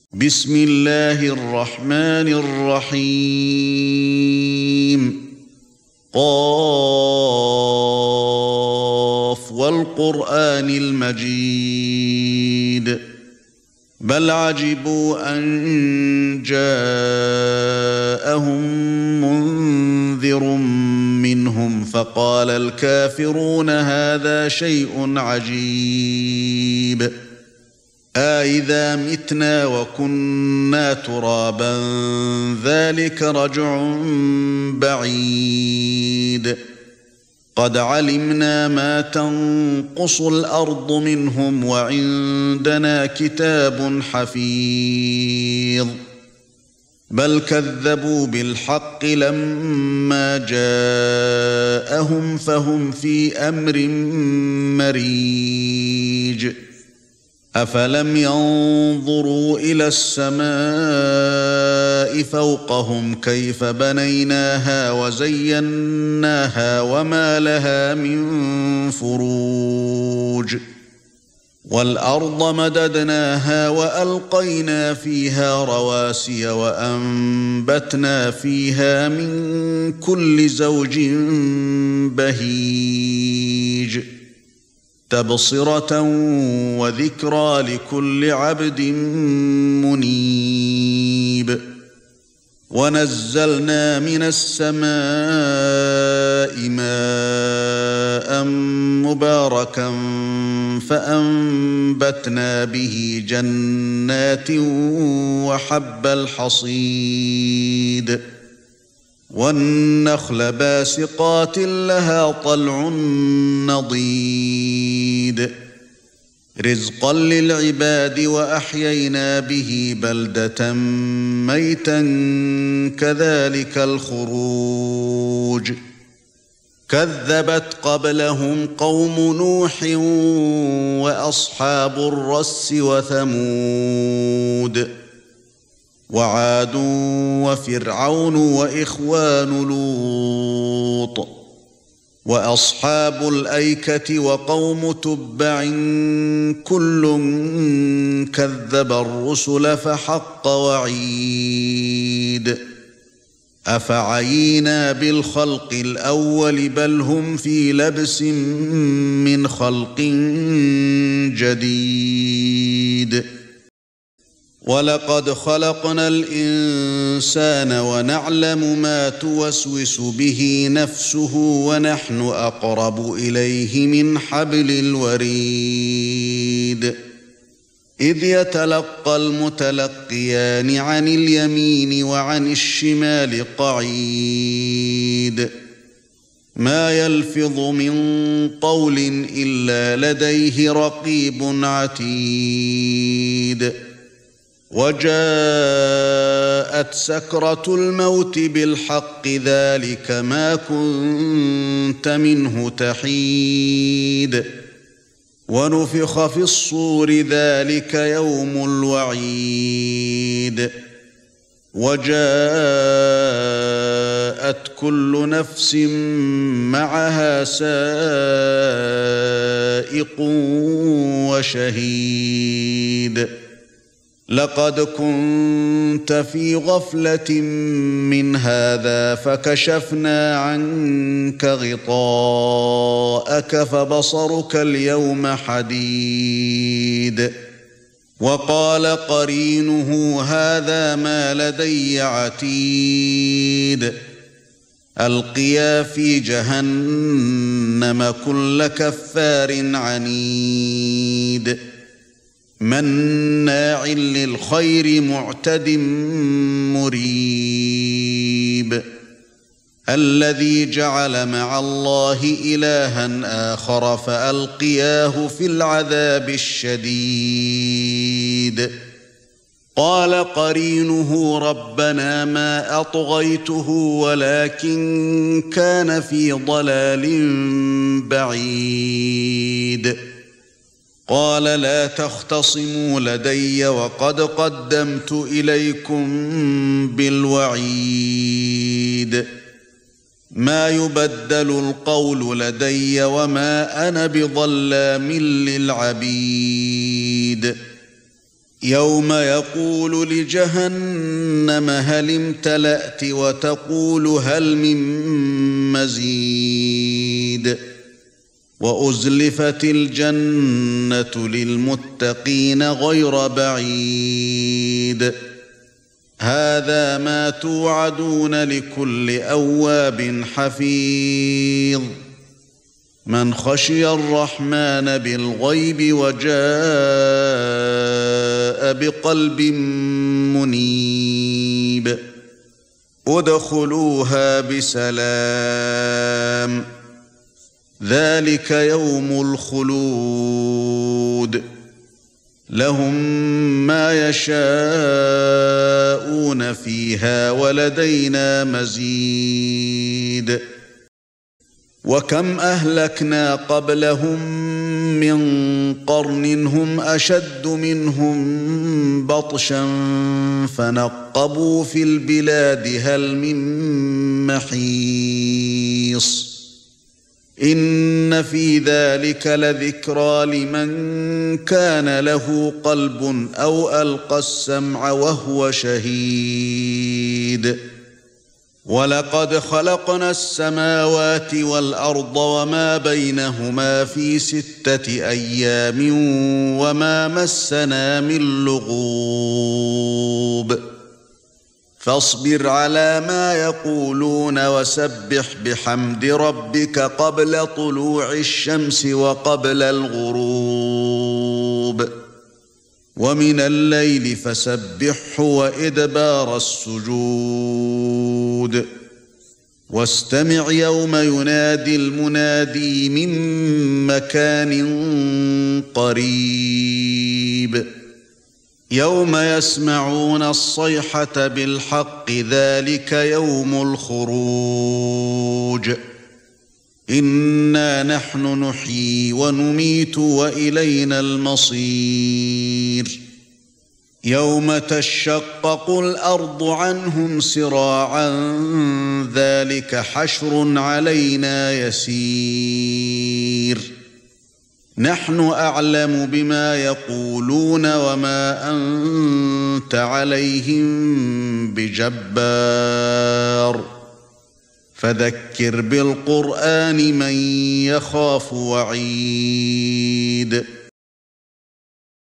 بسم الله الرحمن الرحيم قاف والقرآن المجيد بل عجبوا أن جاءهم منذر منهم فقال الكافرون هذا شيء عجيب أإذا متنا وكنا ترابا ذلك رجع بعيد قد علمنا ما تنقص الأرض منهم وعندنا كتاب حفيظ بل كذبوا بالحق لما جاءهم فهم في أمر مريج أفلم ينظروا إلى السماء فوقهم كيف بنيناها وزيناها وما لها من فروج والأرض مددناها وألقينا فيها رواسي وأنبتنا فيها من كل زوج بهيج تبصرة وذكرى لكل عبد منيب ونزلنا من السماء ماء مباركا فأنبتنا به جنات وحب الحصيد والنخل باسقات لها طلع نضيد رزقا للعباد وأحيينا به بلدة ميتا كذلك الخروج كذبت قبلهم قوم نوح وأصحاب الرس وثمود وعاد وفرعون وإخوان لوط وأصحاب الأيكة وقوم تبع كل كذب الرسل فحق وعيد أفعينا بالخلق الأول بل هم في لبس من خلق جديد ولقد خلقنا الإنسان ونعلم ما توسوس به نفسه ونحن أقرب إليه من حبل الوريد إذ يتلقى المتلقيان عن اليمين وعن الشمال قعيد ما يلفظ من قول إلا لديه رقيب عتيد وجاءت سكرة الموت بالحق ذلك ما كنت منه تحيد ونفخ في الصور ذلك يوم الوعيد وجاءت كل نفس معها سائق وشهيد لقد كنت في غفلة من هذا فكشفنا عنك غطاءك فبصرك اليوم حديد وقال قرينه هذا ما لدي عتيد ألقيا في جهنم كل كفار عنيد مناع للخير معتد مريب الذي جعل مع الله إلها آخر فألقياه في العذاب الشديد قال قرينه ربنا ما أطغيته ولكن كان في ضلال بعيد قال لا تختصموا لدي وقد قدمت إليكم بالوعيد ما يبدل القول لدي وما أنا بظلام للعبيد يوم يقول لجهنم هل امتلأت وتقول هل من مزيد وأزلفت الجنة للمتقين غير بعيد هذا ما توعدون لكل أواب حفيظ من خشي الرحمن بالغيب وجاء بقلب منيب ادخلوها بسلام ذلك يوم الخلود لهم ما يشاءون فيها ولدينا مزيد وكم أهلكنا قبلهم من قرن هم أشد منهم بطشا فنقبوا في البلاد هل من محيص إن في ذلك لذكرى لمن كان له قلب أو ألقى السمع وهو شهيد ولقد خلقنا السماوات والأرض وما بينهما في 6 أيام وما مسنا من لغوب فاصبر على ما يقولون وسبح بحمد ربك قبل طلوع الشمس وقبل الغروب ومن الليل فسبحه وإدبار السجود واستمع يوم ينادي المنادي من مكان قريب يوم يسمعون الصيحة بالحق ذلك يوم الخروج إنا نحن نحيي ونميت وإلينا المصير يوم تشقق الأرض عنهم سراعا ذلك حشر علينا يسير نحن أعلم بما يقولون وما أنت عليهم بجبار فذكر بالقرآن من يخاف وعيد